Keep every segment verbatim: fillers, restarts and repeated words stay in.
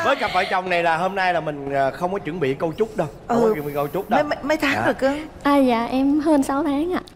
Với cặp vợ chồng này là hôm nay là mình không có chuẩn bị câu chúc đâu. Không Ừ. có chuẩn bị câu chúc đâu. Mấy, mấy tháng Dạ. rồi cưng? À dạ em hơn sáu tháng ạ.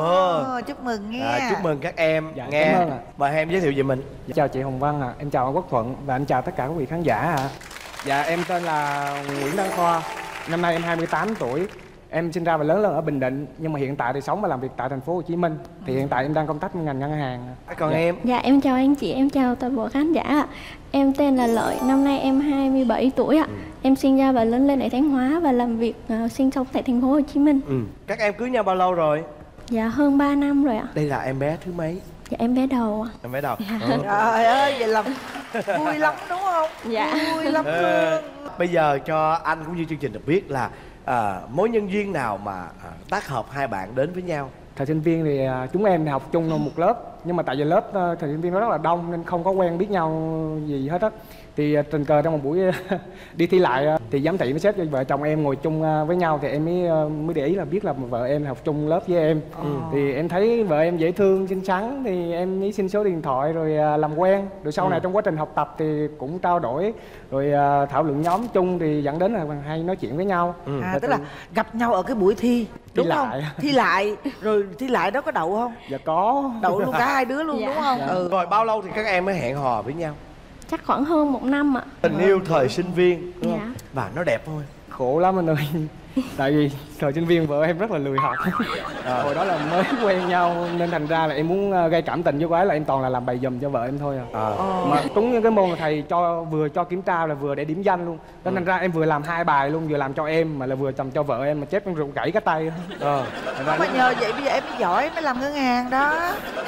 Ồ, chúc mừng nghe. À, chúc mừng các em. Dạ, nghe. cảm ơn ạ. Mời em giới thiệu về mình. Chào chị Hồng Vân ạ, à. Em chào anh Quốc Thuận và anh chào tất cả quý vị khán giả ạ. À. Dạ em tên là Nguyễn Đăng Khoa. Năm nay em hai mươi tám tuổi. Em sinh ra và lớn lên ở Bình Định nhưng mà hiện tại thì sống và làm việc tại thành phố Hồ Chí Minh. Thì hiện tại em đang công tác trong ngành ngân hàng. Còn dạ. em? Dạ em chào anh chị, em chào toàn bộ khán giả ạ. Em tên là Lợi, năm nay em hai mươi bảy tuổi ạ. Ừ. Em sinh ra và lớn lên ở Thanh Hóa và làm việc uh, sinh sống tại thành phố Hồ Chí Minh. Ừ. Các em cưới nhau bao lâu rồi? Dạ hơn ba năm rồi ạ. Đây là em bé thứ mấy? Dạ em bé đầu ạ. Em bé đầu. Dạ. Ừ. Trời ơi, vậy là vui lắm đúng không? Dạ. Vui lắm Ờ, luôn. Bây giờ cho anh cũng như chương trình được biết là à, mối nhân duyên nào mà à, tác hợp hai bạn đến với nhau? Thời sinh viên thì chúng em học chung một lớp. Nhưng mà tại vì lớp thời sinh viên nó rất là đông nên không có quen biết nhau gì hết á. Thì tình cờ trong một buổi đi thi lại thì giám thị mới xếp cho vợ chồng em ngồi chung với nhau. Thì em mới mới để ý là biết là vợ em học chung lớp với em. Ừ. Thì em thấy vợ em dễ thương, xinh xắn. Thì em mới xin số điện thoại rồi làm quen. Rồi sau ừ. này trong quá trình học tập thì cũng trao đổi. Rồi thảo luận nhóm chung thì dẫn đến là hay nói chuyện với nhau. Ừ. À, tức là gặp nhau ở cái buổi thi đúng thi không? Lại. Thi lại. Rồi thi lại đó có đậu không? Dạ có. Đậu luôn cả hai đứa luôn Dạ. đúng không? Dạ. Ừ. Rồi bao lâu thì các em mới hẹn hò với nhau? Chắc khoảng hơn một năm ạ. Tình yêu thời sinh viên đúng Dạ. không? Và nó đẹp thôi. Khổ lắm anh ơi. Tại vì thời sinh viên vợ em rất là lười học. À. Hồi đó là mới quen nhau nên thành ra là em muốn gây cảm tình với cô ấy là em toàn là làm bài dùm cho vợ em thôi à. À. Mà trúng những cái môn là thầy cho vừa cho kiểm tra là vừa để điểm danh luôn. Nên ừ. thành ra em vừa làm hai bài luôn, vừa làm cho em mà là vừa chồng cho vợ em mà chép em rụng gãy cái tay. Ờ. À. Mà nhờ vậy bây giờ em mới giỏi mới làm ngân hàng đó.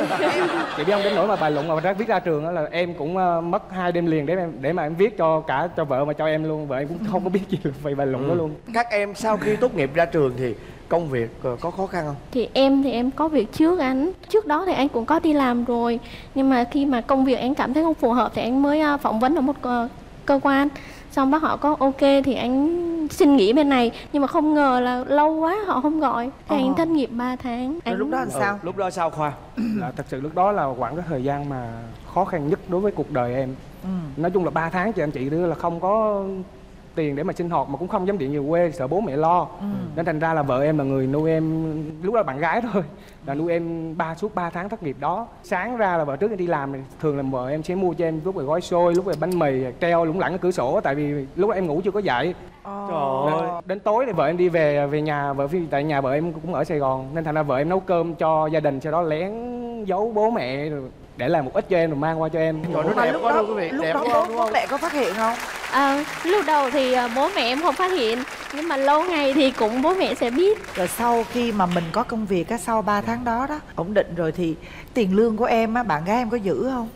Chị biết không, đến nỗi mà bài luận mà ra viết ra trường đó là em cũng uh, mất hai đêm liền để em để mà em viết cho cả cho vợ mà cho em luôn. Vợ em cũng không có biết gì về bài luận ừ. đó luôn. Các em sau khi tốt nghiệp ra trường thì công việc có khó khăn không? Thì em thì em có việc trước anh. Trước đó thì anh cũng có đi làm rồi. Nhưng mà khi mà công việc anh cảm thấy không phù hợp thì anh mới uh, phỏng vấn ở một uh, cơ quan. Xong bác họ có ok thì anh xin nghỉ bên này. Nhưng mà không ngờ là lâu quá họ không gọi. Thì anh thất nghiệp ba tháng. Anh... Lúc đó làm sao? Ừ, lúc đó sao Khoa? Là thật sự lúc đó là khoảng cái thời gian mà khó khăn nhất đối với cuộc đời em. Ừ. Nói chung là ba tháng chị anh chị đưa là không có tiền để mà sinh hoạt mà cũng không dám điện về quê, sợ bố mẹ lo. Ừ. Nên thành ra là vợ em là người nuôi em, lúc đó là bạn gái thôi, là nuôi em ba suốt ba tháng thất nghiệp đó. Sáng ra là vợ trước em đi làm thì thường là vợ em sẽ mua cho em lúc là gói xôi, lúc là bánh mì treo lủng lẳng ở cửa sổ, tại vì lúc đó em ngủ chưa có dậy. Oh. Trời ơi. Đến tối thì vợ em đi về về nhà, vợ tại nhà vợ em cũng ở Sài Gòn nên thành ra vợ em nấu cơm cho gia đình, sau đó lén giấu bố mẹ rồi để làm một ít cho em rồi mang qua cho em. Trời, nó đẹp lúc quá đó, luôn quý vị. Lúc đẹp đó quá, bố, bố mẹ có phát hiện không? À, lúc đầu thì bố mẹ em không phát hiện. Nhưng mà lâu ngày thì cũng bố mẹ sẽ biết. Rồi sau khi mà mình có công việc á, sau ba tháng đó đó ổn định rồi thì tiền lương của em á, bạn gái em có giữ không?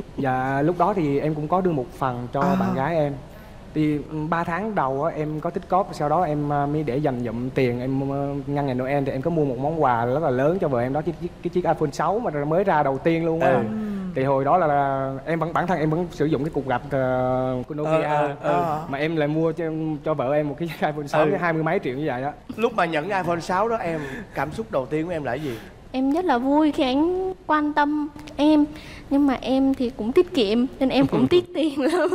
Dạ lúc đó thì em cũng có đưa một phần cho à. bạn gái em. Thì ba tháng đầu á, em có tích cóp, sau đó em mới để dành dụm tiền em ngăn ngày Noel thì em có mua một món quà rất là lớn cho vợ em đó, cái, cái chiếc iPhone sáu mà mới ra đầu tiên luôn á. Ừ. Thì hồi đó là, là em vẫn bản thân em vẫn sử dụng cái cục gạch uh, của Nokia ờ, ờ, ờ. mà em lại mua cho cho vợ em một cái iPhone sáu ừ. cái hai mươi mấy triệu như vậy đó. Lúc mà nhận cái iPhone sáu đó em cảm xúc đầu tiên của em là cái gì? Em rất là vui khi anh quan tâm em. Nhưng mà em thì cũng tiết kiệm nên em cũng tiếc tiền lắm.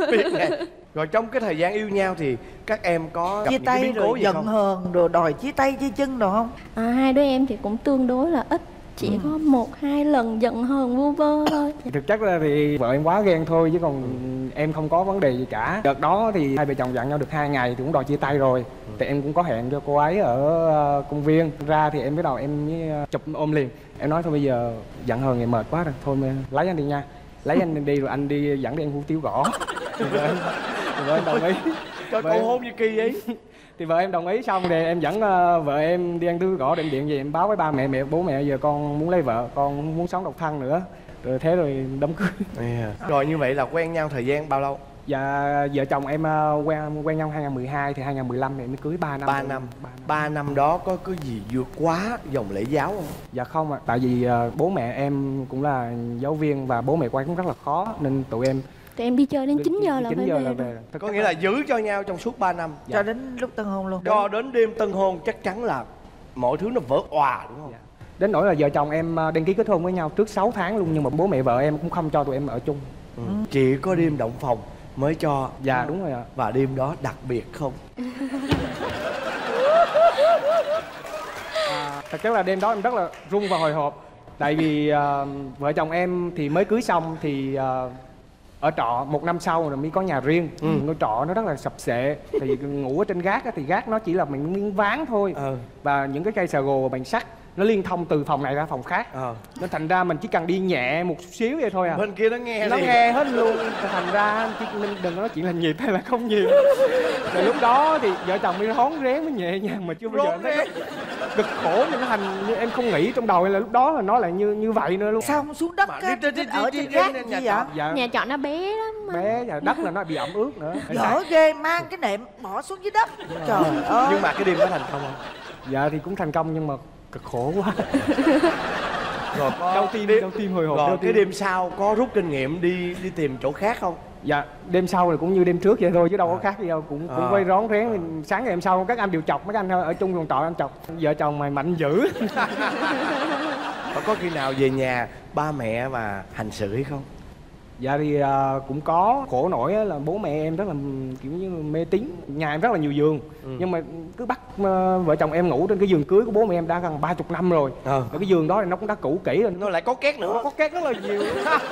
Rồi trong cái thời gian yêu nhau thì các em có gặp chia những tay cái biến cố rồi gì giận không? hờn rồi đòi chia tay chia chân đồ không? À, hai đứa em thì cũng tương đối là ít. Chỉ ừ. có một hai lần giận hờn vu vơ thôi. Thực chất là thì vợ em quá ghen thôi chứ còn em không có vấn đề gì cả. Đợt đó thì hai vợ chồng giận nhau được hai ngày thì cũng đòi chia tay rồi. Ừ. Thì em cũng có hẹn cho cô ấy ở uh, công viên. Ra thì em bắt đầu em mới uh, chụp ôm liền. Em nói thôi bây giờ giận hờn ngày mệt quá rồi, thôi mà lấy anh đi nha. Lấy anh đi rồi anh đi dẫn đi ăn hủ tiếu gõ. Thì vợ em, thì vợ em đồng ý. Cho cô hôn như kỳ vậy. Thì vợ em đồng ý xong thì em dẫn uh, vợ em đi ăn hủ tiếu gõ, đem điện về em báo với ba mẹ, mẹ bố mẹ giờ con muốn lấy vợ, con muốn sống độc thân nữa. Rồi thế rồi đám cưới. Yeah. Rồi như vậy là quen nhau thời gian bao lâu? Dạ vợ chồng em uh, quen quen nhau hai nghìn mười hai thì hai nghìn mười lăm thì em mới cưới ba năm. ba năm. ba năm đó có cái gì vượt quá dòng lễ giáo không? Dạ không ạ. À. Tại vì uh, bố mẹ em cũng là giáo viên và bố mẹ của em cũng rất là khó nên tụi em Tụi em đi chơi đến chín giờ là chín phải giờ về, là về. Có nghĩa là giữ cho nhau trong suốt ba năm. Dạ. Cho đến lúc tân hôn luôn. Cho đến đêm tân hôn chắc chắn là mọi thứ nó vỡ òa đúng không? Dạ. Đến nỗi là vợ chồng em đăng ký kết hôn với nhau trước sáu tháng luôn nhưng mà bố mẹ vợ em cũng không cho tụi em ở chung. Ừ. Chỉ có đêm động phòng mới cho. Dạ đúng rồi ạ. Và đêm đó đặc biệt không? À, thật chất là đêm đó em rất là run và hồi hộp. Tại vì uh, vợ chồng em thì mới cưới xong thì uh, ở trọ một năm sau rồi mới có nhà riêng. ừ. Ngôi trọ nó rất là sập sệ, thì ngủ ở trên gác á, thì gác nó chỉ là mình miếng ván thôi. ừ. Và những cái cây xà gồ và bằng sắt nó liên thông từ phòng này ra phòng khác. ờ. Nên thành ra mình chỉ cần đi nhẹ một chút xíu vậy thôi à, bên kia nó nghe nó liền. nghe hết luôn. Thành ra chứ mình đừng có nói chuyện là nhịp hay là không nhịp. Rồi lúc đó thì vợ chồng mới rón rén mới nhẹ nhàng, mà chưa bao giờ nó cực khổ mà nó thành như em không nghĩ trong đầu là lúc đó là nó lại như như vậy nữa luôn. Sao không xuống đất á, ở trên gác gì vậy? Dạ. Nhà trọ nó bé lắm mà. Bé và đất là nó bị ẩm ướt nữa. Dở ghê, mang cái nệm bỏ xuống dưới đất. Trời ơi. Nhưng mà cái đêm đó thành công không? Dạ thì cũng thành công nhưng mà cực khổ quá. Rồi có đau tim, đau tim hồi hộp. Rồi cái đêm sau có rút kinh nghiệm đi đi tìm chỗ khác không? Dạ đêm sau thì cũng như đêm trước vậy thôi chứ đâu có khác gì đâu, cũng cũng à. quay rón rén. Sáng ngày hôm sau các anh đều chọc, mấy anh ở chung phòng trọ anh chọc vợ chồng mày mạnh dữ. Có khi nào về nhà ba mẹ mà hành xử hay không? Dạ thì uh, cũng có. Khổ nổi là bố mẹ em rất là kiểu như mê tín. Nhà em rất là nhiều giường. ừ. Nhưng mà cứ bắt uh, vợ chồng em ngủ trên cái giường cưới của bố mẹ em đã gần ba chục năm rồi. ừ. Và cái giường đó thì nó cũng đã cũ kỹ rồi, nó lại có két nữa. Có két rất là nhiều.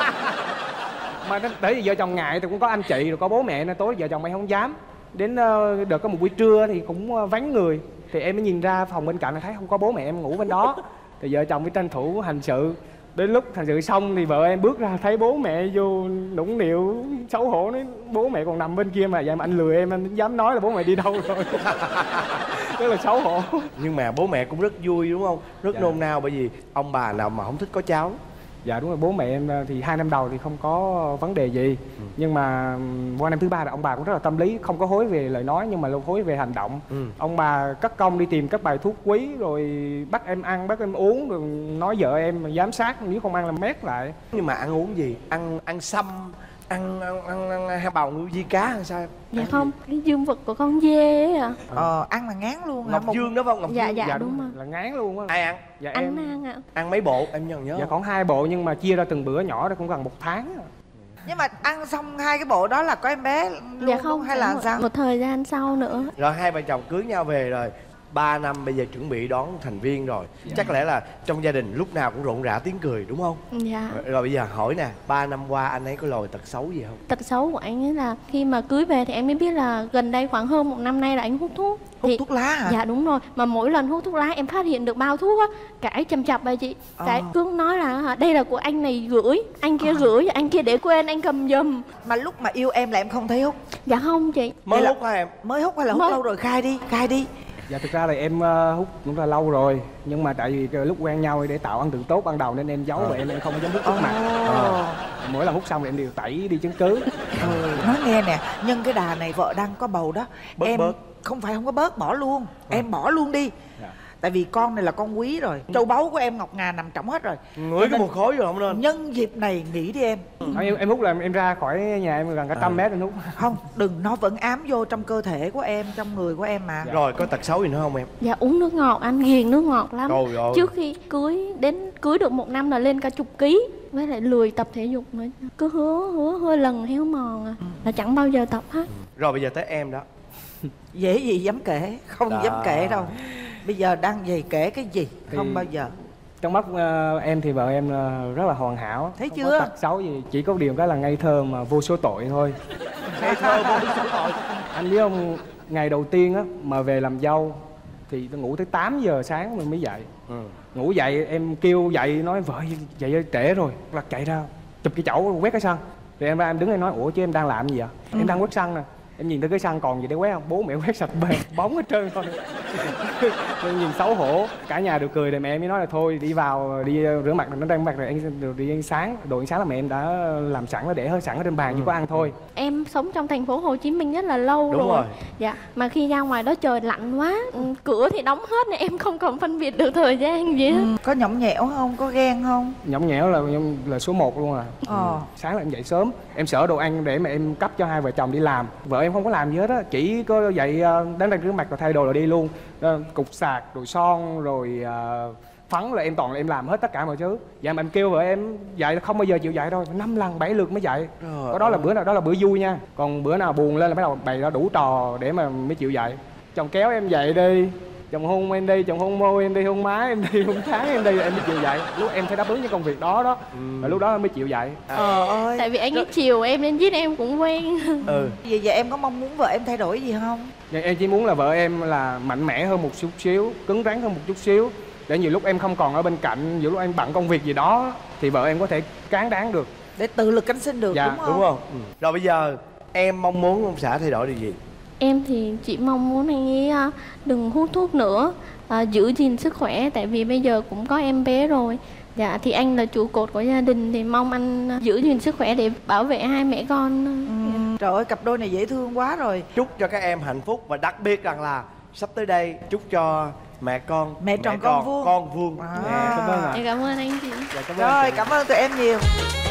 Mà để vì vợ chồng ngại thì cũng có anh chị rồi có bố mẹ nên tối vợ chồng em không dám. Đến uh, đợt có một buổi trưa thì cũng uh, vắng người, thì em mới nhìn ra phòng bên cạnh thấy không có bố mẹ em ngủ bên đó. Thì vợ chồng mới tranh thủ hành sự. Đến lúc hành sự xong thì vợ em bước ra thấy bố mẹ vô nũng nịu xấu hổ, nói bố mẹ còn nằm bên kia mà. Vậy mà anh lừa em, anh không dám nói là bố mẹ đi đâu rồi. Rất là xấu hổ. Nhưng mà bố mẹ cũng rất vui đúng không? Rất dạ. nôn nao, bởi vì ông bà nào mà không thích có cháu. Dạ đúng rồi, bố mẹ em thì hai năm đầu thì không có vấn đề gì. ừ. Nhưng mà qua năm thứ ba là ông bà cũng rất là tâm lý, không có hối về lời nói nhưng mà luôn hối về hành động. ừ. Ông bà cất công đi tìm các bài thuốc quý rồi bắt em ăn, bắt em uống, rồi nói vợ em giám sát nếu không ăn là mét lại. Nhưng mà ăn uống gì? Ăn ăn sâm, ăn ăn ăn, ăn, ăn bào ngư di cá hay sao em? Dạ ăn không, gì? Cái dương vật của con dê ấy à. Ờ, ăn là ngán luôn. Ngọc một... Dương đó không? Ngọc dạ, Dương. dạ dạ đúng, đúng rồi. Là ngán luôn á. Ai ăn? Dạ anh em ăn ạ. Ăn mấy bộ em nhớ nhớ? Dạ khoảng hai bộ nhưng mà chia ra từng bữa nhỏ đó cũng gần một tháng. Nhưng mà ăn xong hai cái bộ đó là có em bé luôn. Dạ không, hay là một, sao? một thời gian sau nữa. Rồi hai vợ chồng cưới nhau về rồi ba năm bây giờ chuẩn bị đón thành viên rồi. dạ. Chắc lẽ là trong gia đình lúc nào cũng rộn rã tiếng cười đúng không? Dạ. Rồi, rồi bây giờ hỏi nè, ba năm qua anh ấy có lồi tật xấu gì không? Tật xấu của anh ấy là khi mà cưới về thì em mới biết là gần đây khoảng hơn một năm nay là anh hút thuốc. Hút thì, thuốc lá hả? Dạ đúng rồi. Mà mỗi lần hút thuốc lá em phát hiện được bao thuốc á, cãi chầm chập vậy chị. ờ. Cãi cứ nói là đây là của anh này gửi, anh kia ờ. gửi, anh kia để quên, anh cầm giùm. Mà lúc mà yêu em là em không thấy hút? Dạ không chị. Mới là... hút hả em? Mới hút hay là hút mới... lâu rồi? Khai đi, khai đi. Dạ thực ra là em uh, hút cũng là lâu rồi. Nhưng mà tại vì lúc quen nhau để tạo ấn tượng tốt ban đầu nên em giấu. à. Và em em không dám hút trước mặt. à. Mỗi lần hút xong thì em đều tẩy đi chứng cứ. ừ. Nói nghe nè, nhân cái đà này vợ đang có bầu đó. Bớt em bớt. Không phải không có bớt, bỏ luôn. à. Em bỏ luôn đi. dạ. Tại vì con này là con quý rồi. Châu báu của em ngọc ngà nằm trỏng hết rồi. Ngửi cái mùi khói rồi không nên. Nhân dịp này nghỉ đi em. ừ. em, em hút là em ra khỏi nhà em gần cả trăm à. mét em hút. Không, đừng, nó vẫn ám vô trong cơ thể của em, trong người của em mà. dạ. Rồi có tật xấu gì nữa không em? Dạ uống nước ngọt, anh ghiền nước ngọt lắm. Trời ơi. Trước khi cưới, đến cưới được một năm là lên cả chục ký. Với lại lười tập thể dục nữa. Cứ hứa, hứa hơi lần héo mòn à. Là chẳng bao giờ tập hết. ừ. Rồi bây giờ tới em đó. Dễ gì dám kể, không đó. dám kể đâu. Bây giờ đang gì kể cái gì, Thì... không bao giờ. Trong mắt uh, em thì vợ em uh, rất là hoàn hảo. Thấy không chưa? có tật xấu gì, chỉ có điều cái là ngây thơ mà vô số tội thôi. Ngây thơ vô số tội. Anh biết không, ngày đầu tiên á mà về làm dâu thì tôi ngủ tới tám giờ sáng mình mới dậy. ừ. Ngủ dậy em kêu dậy nói vợ dậy trễ rồi, là chạy ra chụp cái chậu quét cái sân. Thì em ra em đứng đây nói ủa chứ em đang làm gì vậy? ừ. Em đang quét sân nè. Em nhìn tới cái sân còn gì để quét không? Bố mẹ quét sạch bề bóng hết trơn thôi. Em nhìn xấu hổ. Cả nhà đều cười rồi mẹ em mới nói là thôi đi vào đi rửa mặt, nó đang mặt rồi anh đi ăn sáng. Đồ ăn sáng là mẹ em đã làm sẵn nó để hơi sẵn ở trên bàn, ừ. chỉ có ăn thôi. Em sống trong thành phố Hồ Chí Minh rất là lâu. Đúng rồi. rồi. Dạ. Mà khi ra ngoài đó trời lạnh quá, ừ, cửa thì đóng hết nên em không còn phân biệt được thời gian gì hết. ừ. Có nhõng nhẽo không? Có ghen không? Nhõng nhẽo là là số một luôn à. ờ. ừ. Sáng là em dậy sớm, em sợ đồ ăn để mà em cấp cho hai vợ chồng đi làm. Vợ em không có làm gì hết á, chỉ có dậy đánh răng rửa mặt rồi thay đồ rồi đi luôn. Cục sạc rồi son rồi uh, phấn là em toàn là em làm hết tất cả mọi thứ. Dạ mà em kêu vợ em dạy là không bao giờ chịu dạy đâu, năm lần bảy lượt mới dạy. Trời Có đó là ơi. bữa nào đó là bữa vui nha, còn bữa nào buồn lên là bắt đầu bày ra đủ trò để mà mới chịu dạy. Chồng kéo em dậy đi, chồng hôn em đi, chồng hôn môi em đi, hôn má em đi, hôn trán em đi, em mới chịu dạy. Lúc em phải đáp ứng những công việc đó đó, và lúc đó em mới chịu dạy. Ờ ơi. Tại vì anh ấy chiều em nên giết em cũng quen. Ừ. Vậy giờ em có mong muốn vợ em thay đổi gì không? Nhưng em chỉ muốn là vợ em là mạnh mẽ hơn một chút xíu, cứng rắn hơn một chút xíu, để nhiều lúc em không còn ở bên cạnh, nhiều lúc em bận công việc gì đó thì vợ em có thể cán đáng được. Để tự lực cánh sinh được, Dạ, đúng không? Đúng không? Ừ. Rồi bây giờ em mong muốn ông xã thay đổi điều gì? Em thì chỉ mong muốn anh ấy à, đừng hút thuốc nữa, à, giữ gìn sức khỏe, tại vì bây giờ cũng có em bé rồi. Dạ thì anh là trụ cột của gia đình thì mong anh giữ gìn sức khỏe để bảo vệ hai mẹ con. Ừ. Trời ơi, cặp đôi này dễ thương quá rồi. Chúc cho các em hạnh phúc, và đặc biệt rằng là sắp tới đây chúc cho mẹ con Mẹ tròn con vuông. con vuông. À. Nè. Cảm ơn ạ. Em cảm ơn anh chị. Dạ, cảm ơn Rồi, chị. cảm ơn tụi em nhiều.